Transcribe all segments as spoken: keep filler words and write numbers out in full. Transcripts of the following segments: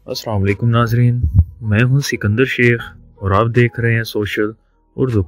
अस्सलाम वालेकुम नाजरीन, मैं हूं सिकंदर शेख और आप देख रहे हैं सोशल उर्दू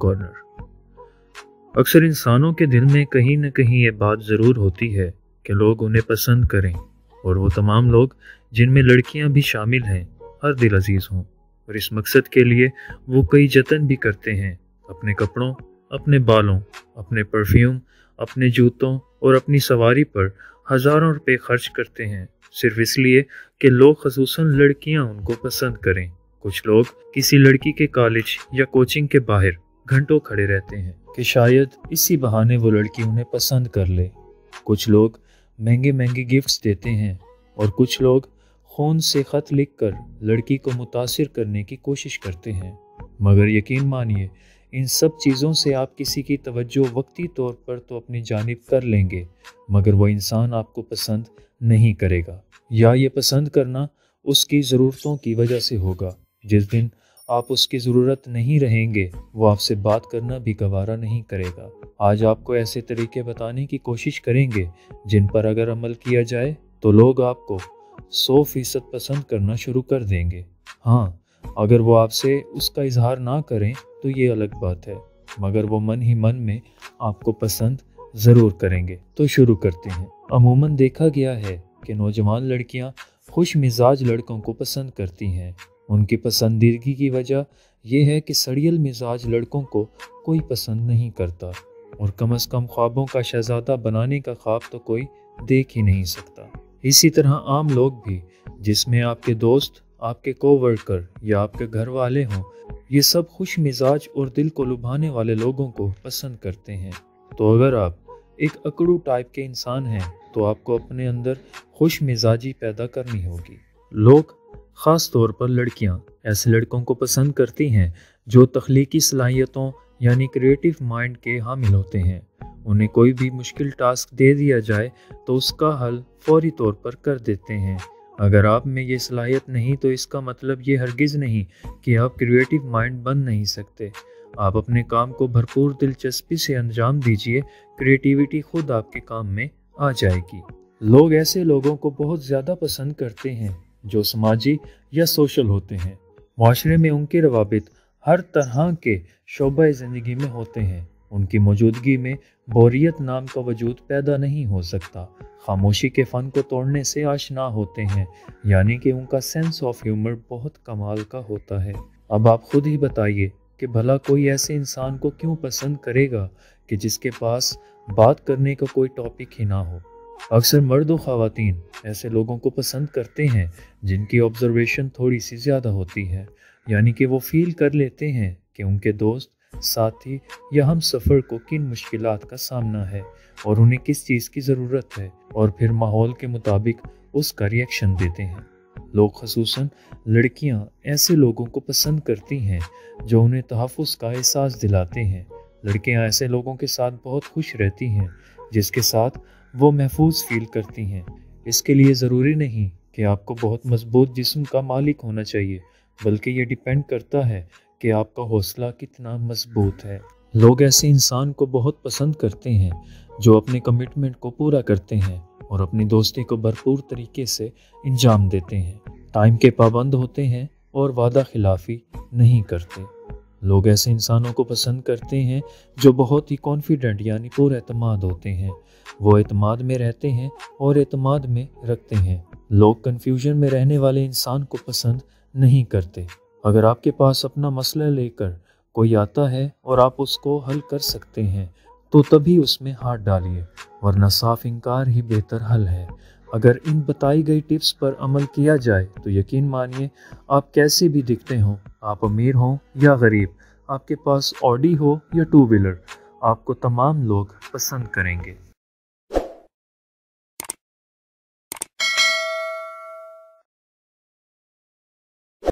कॉर्नर। अक्सर इंसानों के दिल में कहीं न कहीं ये बात ज़रूर होती है कि लोग उन्हें पसंद करें, और वो तमाम लोग जिनमें लड़कियां भी शामिल हैं हर दिल अजीज़ हों। और इस मकसद के लिए वो कई जतन भी करते हैं, अपने कपड़ों, अपने बालों, अपने परफ्यूम, अपने जूतों और अपनी सवारी पर हज़ारों रुपए खर्च करते हैं, सिर्फ इसलिए कि लोग ख़ुसूसन लड़कियां उनको पसंद करें। कुछ लोग किसी लड़की के कॉलेज या कोचिंग के बाहर घंटों खड़े रहते हैं कि शायद इसी बहाने वो लड़की उन्हें पसंद कर ले। कुछ लोग महंगे महंगे गिफ्ट्स देते हैं और कुछ लोग खून से ख़त लिखकर लड़की को मुतासिर करने की कोशिश करते हैं। मगर यकीन मानिए, इन सब चीज़ों से आप किसी की तवज्जो वक्ती तौर पर तो अपनी जानिब कर लेंगे, मगर वो इंसान आपको पसंद नहीं करेगा, या ये पसंद करना उसकी ज़रूरतों की वजह से होगा। जिस दिन आप उसकी ज़रूरत नहीं रहेंगे, वो आपसे बात करना भी गवारा नहीं करेगा। आज आपको ऐसे तरीके बताने की कोशिश करेंगे जिन पर अगर अमल किया जाए तो लोग आपको सौ फीसद पसंद करना शुरू कर देंगे। हाँ, अगर वो आपसे उसका इजहार ना करें तो ये अलग बात है, मगर वो मन ही मन में आपको पसंद ज़रूर करेंगे। तो शुरू करते हैं। अमूमन देखा गया है कि नौजवान लड़कियां खुश मिजाज लड़कों को पसंद करती हैं। उनकी पसंदीदगी की वजह यह है कि सड़ियल मिजाज लड़कों को कोई पसंद नहीं करता, और कम अज़ कम ख्वाबों का शहज़ादा बनाने का ख्वाब तो कोई देख ही नहीं सकता। इसी तरह आम लोग भी, जिसमें आपके दोस्त, आपके कोवर्कर या आपके घर वाले हों, ये सब खुश मिजाज और दिल को लुभाने वाले लोगों को पसंद करते हैं। तो अगर आप एक अकड़ू टाइप के इंसान हैं तो आपको अपने अंदर खुश मिजाजी पैदा करनी होगी। लोग, ख़ास तौर पर लड़कियां, ऐसे लड़कों को पसंद करती हैं जो तख्लीकी सलाहियतों यानी क्रिएटिव माइंड के हामिल होते हैं। उन्हें कोई भी मुश्किल टास्क दे दिया जाए तो उसका हल फौरी तौर पर कर देते हैं। अगर आप में ये सलाहियत नहीं तो इसका मतलब ये हरगिज़ नहीं कि आप क्रिएटिव माइंड बन नहीं सकते। आप अपने काम को भरपूर दिलचस्पी से अंजाम दीजिए, क्रिएटिविटी खुद आपके काम में आ जाएगी। लोग ऐसे लोगों को बहुत ज़्यादा पसंद करते हैं जो समाजी या सोशल होते हैं। माशरे में उनके रवाबित हर तरह के शोबे ज़िंदगी में होते हैं। उनकी मौजूदगी में बोरियत नाम का वजूद पैदा नहीं हो सकता। खामोशी के फ़न को तोड़ने से आशना होते हैं, यानी कि उनका सेंस ऑफ ह्यूमर बहुत कमाल का होता है। अब आप खुद ही बताइए कि भला कोई ऐसे इंसान को क्यों पसंद करेगा कि जिसके पास बात करने का कोई टॉपिक ही ना हो। अक्सर मर्द व ख़वातीन ऐसे लोगों को पसंद करते हैं जिनकी ऑब्जर्वेशन थोड़ी सी ज़्यादा होती है, यानी कि वो फील कर लेते हैं कि उनके दोस्त, साथी या हम सफ़र को किन मुश्किलात का सामना है और उन्हें किस चीज़ की ज़रूरत है, और फिर माहौल के मुताबिक उसका रिएक्शन देते हैं। लोग, ख़ुसूसन लड़कियां, ऐसे लोगों को पसंद करती हैं जो उन्हें तहफ़्फ़ुज़ का एहसास दिलाते हैं। लड़कियां ऐसे लोगों के साथ बहुत खुश रहती हैं जिसके साथ वो महफूज फील करती हैं। इसके लिए ज़रूरी नहीं कि आपको बहुत मजबूत जिस्म का मालिक होना चाहिए, बल्कि ये डिपेंड करता है कि आपका हौसला कितना मजबूत है। लोग ऐसे इंसान को बहुत पसंद करते हैं जो अपने कमिटमेंट को पूरा करते हैं और अपनी दोस्ती को भरपूर तरीके से इंजाम देते हैं, टाइम के पाबंद होते हैं और वादा खिलाफी नहीं करते। लोग ऐसे इंसानों को पसंद करते हैं जो बहुत ही कॉन्फिडेंट यानी पूरा एतमाद होते हैं। वो एतमाद में रहते हैं और एतमाद में रखते हैं। लोग कन्फ्यूजन में रहने वाले इंसान को पसंद नहीं करते। अगर आपके पास अपना मसला लेकर कोई आता है और आप उसको हल कर सकते हैं तो तभी उसमें हाथ डालिए, वरना साफ इनकार ही बेहतर हल है। अगर इन बताई गई टिप्स पर अमल किया जाए तो यकीन मानिए, आप कैसे भी दिखते हों, आप अमीर हों या गरीब, आपके पास ऑडी हो या टू व्हीलर, आपको तमाम लोग पसंद करेंगे।